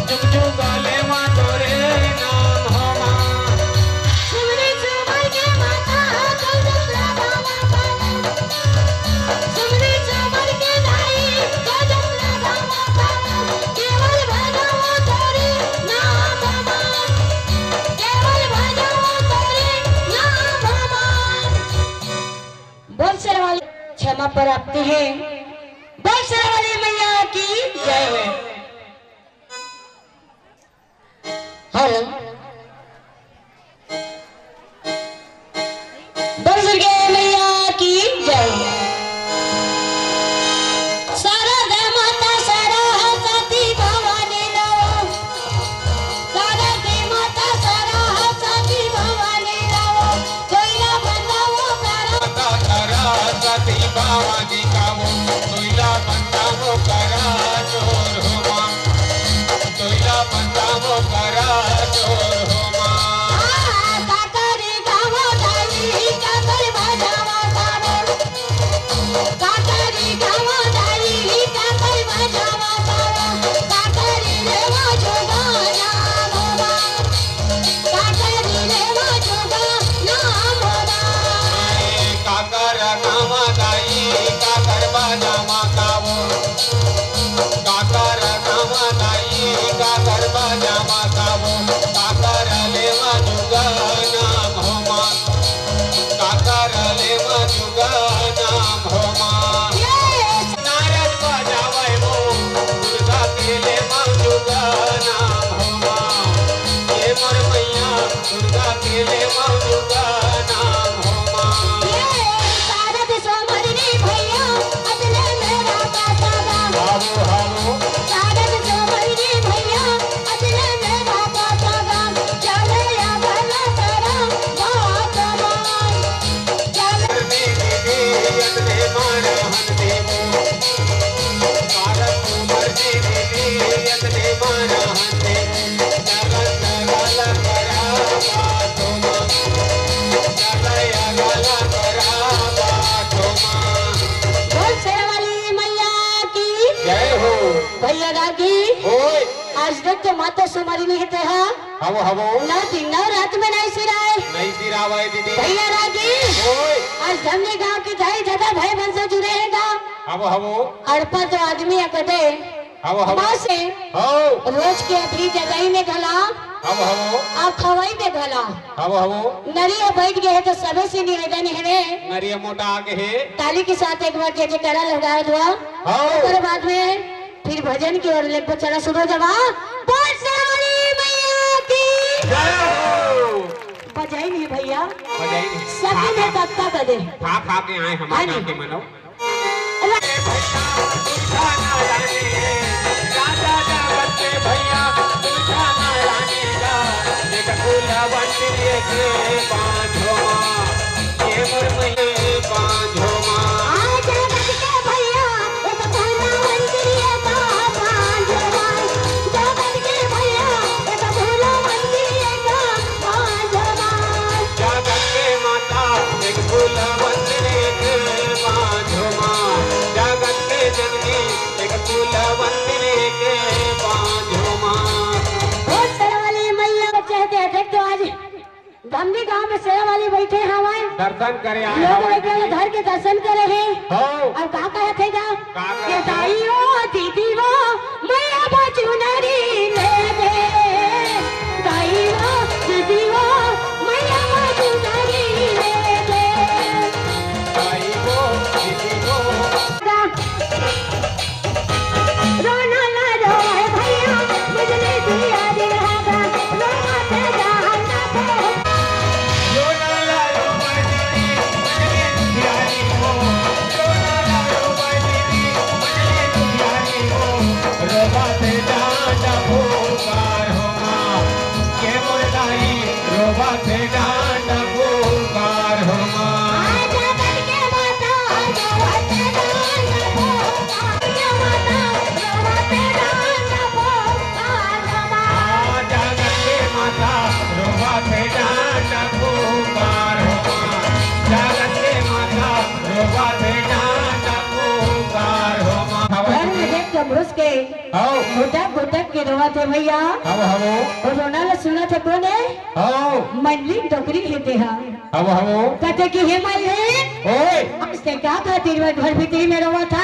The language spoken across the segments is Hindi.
जुग जुग ले माँ तोरे नाम हो माँ। सुमरी चुमर के माता कल दूसरा गावा गावा, सुमरी चुमर के दाई कल दूसरा गावा गावा, केवल भजो तोरे नाम हो माँ, केवल भजो तोरे नाम हो माँ। बोल शेरवाली क्षमा प्राप्त है। बोल शेरवाली मैया की जय है। हेलो बोल दुर्गे मैया की जय। शारदा माता सरस्वती भवानी लो, शारदा माता सरस्वती भवानी लो, कोयला बंदाओ करो माता सरस्वती भवानी कावो, कोयला बंदाओ करा चोर हो माँ, कोयला बंदाओ करा चोर हो माँ। काकरी गावो दाई काकर बजावा गावो, काकरी गावो दाई काकर बजावा गावो, काकरी रेवा जोगा नाम होवा, काकरी रेवा जोगा नाम होवा। काकर गावा दाई काकर बजावा गावो, काकर गावा दाई काकर बजावा गावो, काकर लेवा जुगा नाम हो माँ, काकर लेवा जुगा नाम हो माँ। नारद बजावे वो दुर्गा के लेवा जुगा नाम हो माँ, ये मोर मैया दुर्गा के लेवा जुगा नाम हो माँ। शारद सोमरनी भैया अदले मेरा पाता गा, हावो हावो शारद सोमरनी भैया अदले मेरा पाता गा, चले या भला तारा बात माय, चले करने दे अतने मारा हन देवो, भारत उमर दे अतने मारा हन देवो, जगत गाला करा बातो माँ, जगया गाला करा बातो माँ। बोल शेरवाली मैया की जय हो। भैया रागी ओए आज तक तो माता सोमरनी कहते हैं हवो हवो नौ दिन नौ रात में नहीं सिराए। नहीं सिरावाए दीदी। भैया रागी ओए आज धमनी गांव की ढाई जगह भाई बन से जुड़े हैं गाँव हवो हवो अड़पा तो आदमी कदे हवो हवो माँ से हो रोज के अपनी जगह में घला हवो हवो आप खवाई में घला हवो हवो नरिया बैठ गए है तो सबे से निवेदन है रे नरिया मोटा आगे है। ताली के साथ एक बार जय जयकारा लगा दो, उसके बाद में फिर भजन की ओर लेकर चला शुरू जवा। बोल शेरवाली मैया की जय हो। बजाई नहीं भैया बजाई नहीं। सभी ने तत्ता कर दे खा खा के आए हमारे गाँव के मनो। भैया तुझा ना लाने का एक फूलवंती के बांधो माँ, ये मोर मैया बांधो माँ। आज जगत के भैया एक फूलवंती का बांधो माँ, जगत के भैया एक फूलवंती का बांधो माँ, जगत के माता एक फूलवंती के बांधो माँ, जगत के जननी एक फूलवंती के बांधो माँ। बोल शेरवाली मैया चाहते हैं देख तो आज धमनी गांव में शेरवाली बैठे हैं हमारे दर्शन करे आए लोग हमारे बैठे घर के दर्शन करे हैं हो। और का कहे थे जा का कहे ये थे? दाई हो दीदी हो मैया बाजू नारी ले दे, दाई हो दीदी हो मैया बाजू नारी ले दे। भाई हो दीदी हो रोना ना रोए भैया बिजली दिया दिहागा, रोना ते जाना तो लोना लालो दीदी मजले प्यारी हो, लोना लालो दीदी मजले प्यारी हो, रोबा से डांडा पुकार हो माँ, के मोर दाई रोबा से डांडा पुकार हो माँ। जगत के माता जगत दान भोगा, के माता जगत दान भोगा रमा। जगत के माता रोबा से डांडा पुकार हो माँ, जगत के माता रोबा से डांडा पुकार हो माँ। घर में देख के अमरुस के आओ घुटक घुटक के रोवा थे भैया आओ आओ और रोना ला सुना थे कोने आओ मंडली टोकरी हेते हा आओ आओ कहते कि हे मल्ली ओए इसके क्या खातिर में घर भीतरी में रोवा था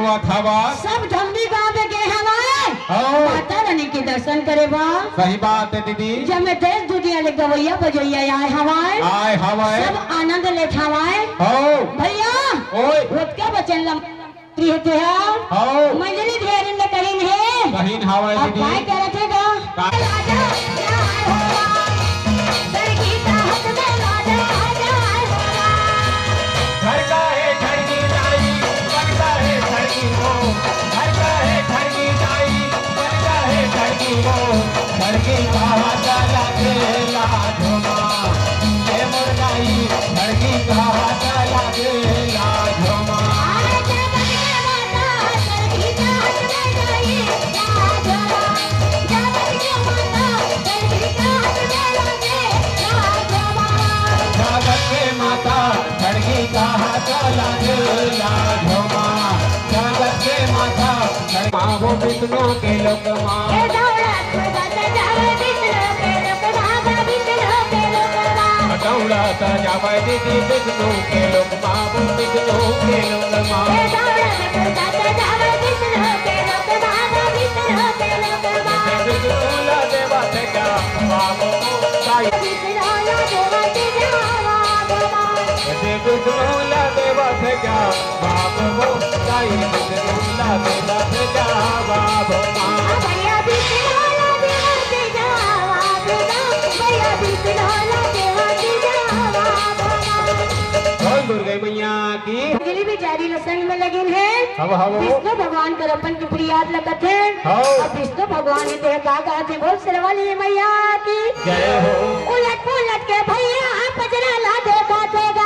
बस सब ढमनी गाँव में गए हवाए आओ माता रानी के दर्शन करे बा सही बात है दीदी जब मैं देश दुनिया ले गवैया बजैया आए हवाए आए हवाए सब आनंद ले हवाए आओ भैया ओए रोज का बचन लम हेते हा आओ मंजली ढेर में कहीं है बहिन हवाए अब दीदी काय करे थे गा का- राजा आए होला सरकी ताहत में राजा आए होला घर का है धरती नाई बनता है धरती को घर का है धरती नाई बनता है धरती को धरती कहा चला के लाधमा ये मुर्गाई धरती कहा चला के लाधमा आए जगत के माता सरकी ताहत में गई राजा जगत के माता सरकी ताहत में लगे राजा जगत के माता धरती कहा चला के लाधमा जगत के माता माँ वो विष्णु के लोक माँ ए दौलत बत जावे विष्णु के लोक भागा विष्णु के लोक बा दौलत जावे दीदी विष्णु के लोक माँ वो विष्णु के लोक माँ ए दौलत बत जावे विष्णु के लोक भागा विष्णु के लोक बा विष्णु ला देवा से क्या बाबो साई विष्णु ला देवा से जावा बाबा विष्णु ला देवा से क्या बाबो साई विष्णु ला देवा से क्या बाबो माँ भैया विष्णु ला देवा से जावा बाबा भैया विष्णु ला देवा से जावा बाबा बोल दुर्गा मैया की गिरी बेचारी लसन में लगी है अब हम विष्णु भगवान कर अपन की प्रिय याद लगत है हाँ। अब विष्णु भगवान ने देह का गाते बोल सरवाली मैया की जय हो उलट पुलट के भैया पजरा ला देखा देगा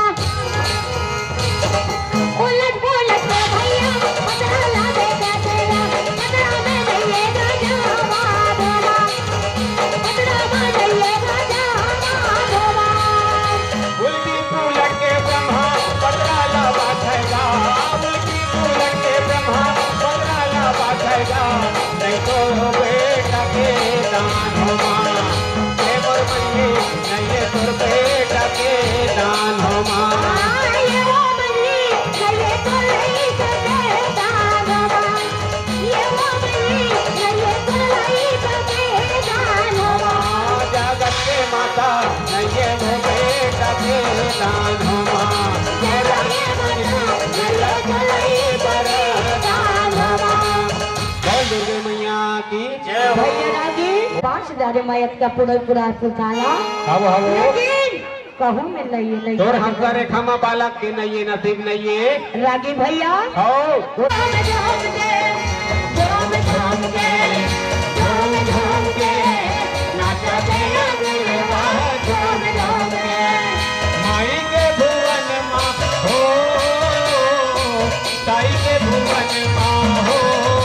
उलट पुलट के भैया पजरा ला देखा देगा पजरा में रहिएगा जावा भोला पजरा में रहिएगा जावा भोला उल्टी पुलट के ब्रह्मा पतरा ला बाधेगा उल्टी पुलट के ब्रह्मा पतरा ला बाधेगा नहीं तो बेटा के दान हो माँ ये मोर मन्नी नहीं ये तोर बेटा के दान हो माँ ये वो बल्ली ये तो नहीं सके दानवा ये वो बल्ली ये तो नहीं सके दानवा जगत के माता नहीं ये वो बेटा के दान हो माँ ये लगे माता ये तो नहीं सके दानवा बोल दुर्गे मैया की जय हो भैया रागी 5,000 मायत का पूरा पुराना हवो हवो लेकिन कहूँ में नहीं तोर हमका रेखा में बालक के नहीं है नसीब नहीं है रागी भैया हो झूम झूम के झूम झूम के झूम झूम के नाचते अगलवा झूम झूम के माई के भुवन माँ हो ताई के भुवन माँ हो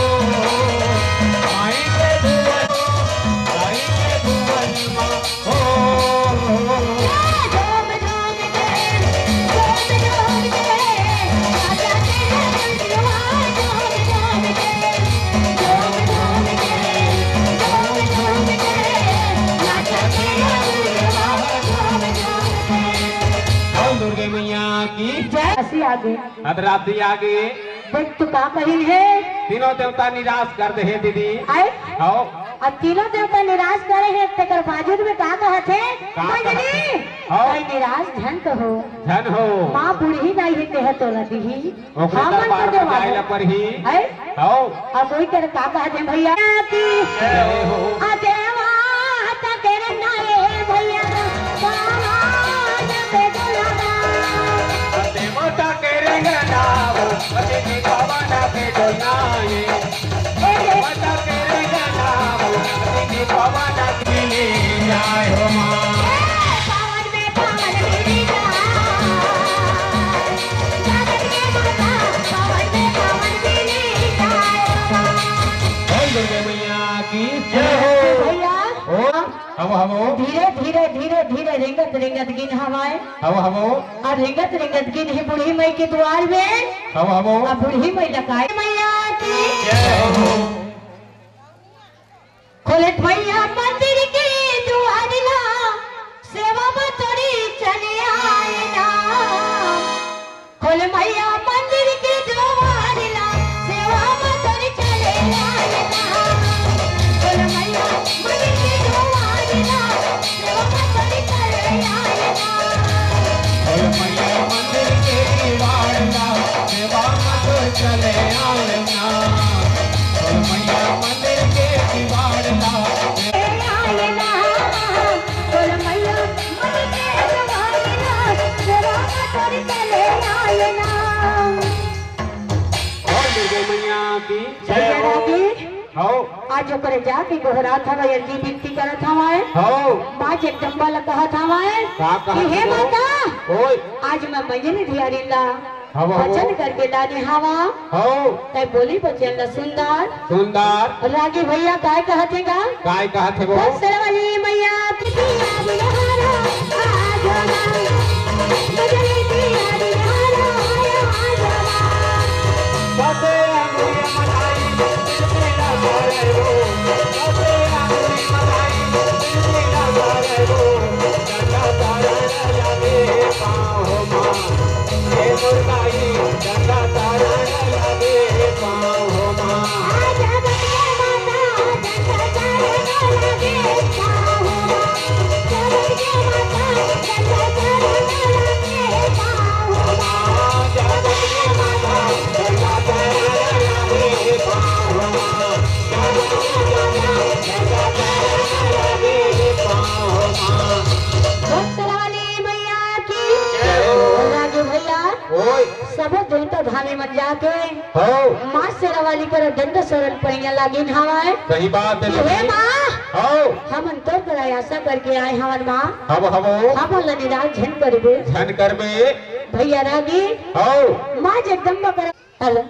माई के भुवन ताई के भुवन माँ हो झूम झूम के नाचते अगलवा झूम झूम के झूम झूम के नाचते अगलवा झूम झूम के बोल दुर्गे मैया की जय हसी आगे अधरात्रि आगे देख तू का कही है तीनों देवता निराश कर दे दीदी आए हो अब तीनों देवता निराश करे हैं तेकर बाजुद में का कहत है का मंजली हाँ। कोई निराश धन तो हो धन हो माँ बूढ़ी नहीं है कह तो रही ओकरे दरबार में जाए पर ही है हो अब वही तेरे का कहत है भैया की जय हो अदेवा तेरे नाये भैया बाबा पे दुलारा देवता के रंगनाओ अति की पावना के डोलाए देवता के रंगनाओ अति की पावना के ले जाए हो माँ पावन में पावन मेरी जान जगत के माता पावन में पावन मेरी जान बोल दुर्गे मैया की जय हो भैया ओ हवो धीरे धीरे धीरे धीरे रिंगत रिंगत गिन हवाए हवो और रिंगत रिंगत गिन ही बूढ़ी मई के द्वार में हवो और बूढ़ी मई डकाए मैया की जय हो खोले भैया मंदिर की दुआरिया सेवा में थोड़ी चले आए ना खोले भैया मंदिर की दुआरिया सेवा में थोड़ी चले आए ना खोले भैया मंदिर की दुआरिया सेवा में थोड़ी चले आए ना खोले भैया मंदिर की दुआरिया सेवा में थोड़ी चले आए ना खोले भैया मंदिर के दीवारला आज ओकरे जाके गोहरा था अर्जी विनती करत हवाए माँ जगदम्बा ला कहत हवाए कि हे माता आज मैं मंजनी धियारीला वचन करके लाने हवा तय बोली बचन ला सुंदर सुंदर रागी भैया काय कहते गा काय कहते वो सरवली मैया पितिया बिहारा आजना मजली धियारी हारा आया आजना बाते अंगुरी मलाई तेरा मारे रो बाते अंगुरी मलाई तेरा मारे रो चंदा तारा लागे पाओ मां ये मुर्गाई चंदा तारा लागे पाओ मां आजा बच्चे माता चंदा तारा लागे पाओ मां बच्चे माता चंदा तारा लागे पाओ मां बच्चे माता चंदा तारा लागे पाओ मां चंदा तारा लागे पाओ मां सरवली मैया की रागी भैया ओए सब देवता धामे मन जाके हो माँ शेरावाली कर दंड शरण पहिया लागी हवाए सही बात है हे माँ हो हमन तो करा आशा करके आए हवन माँ हम हमन ला निराश झन करबे धन करबे भैया रागी हो माँ जगदम्बा कर हेलो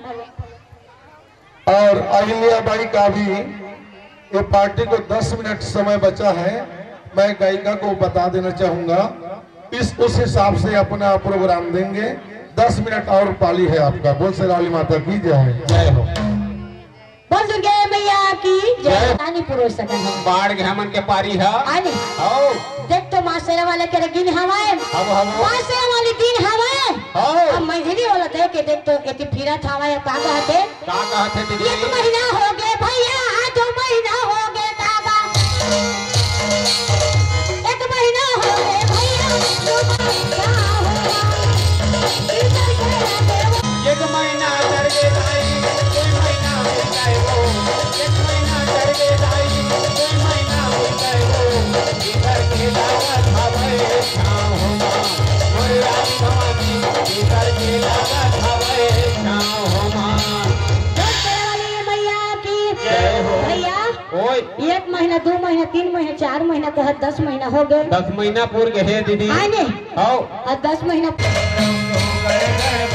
और अहिल्याबाई का भी ये पार्टी को 10 मिनट समय बचा है। मैं गायिका को बता देना चाहूंगा उस हिसाब से अपना प्रोग्राम देंगे। 10 मिनट और पाली है आपका। बोल शेरावाली माता की जय जय हो। बोल दुर्गे मैया की जय रानी पुरुष सकन है बाढ़ के हमन के पारी है आने हो देख तो माँ शेरावाले के गिन हवाए माँ शेरावाली दिन हवाए हो अब मंझली वाला देख के देख तो एती फिरा थावाए का कहते दीदी 1 महीना हो गए भैया 2 महीना हो गए काका 1 महीना हो गए भैया 2 महीना हो एक महीना चढ़ के भाई 2 महीना हो गए वो 1 महीना चढ़ के भाई 2 महीना हो गए वो इधर के लागत हवे छाव हो मां मोर रानी भवानी इधर के लागत हवे छाव हो मां शेरावाली मैया की जय हो भैया ओए 1 महीना 2 महीना 3 महीना 4 महीना कहत 10 महीना हो गए 10 महीना पूर गए दीदी आने हो और 10 महीना गए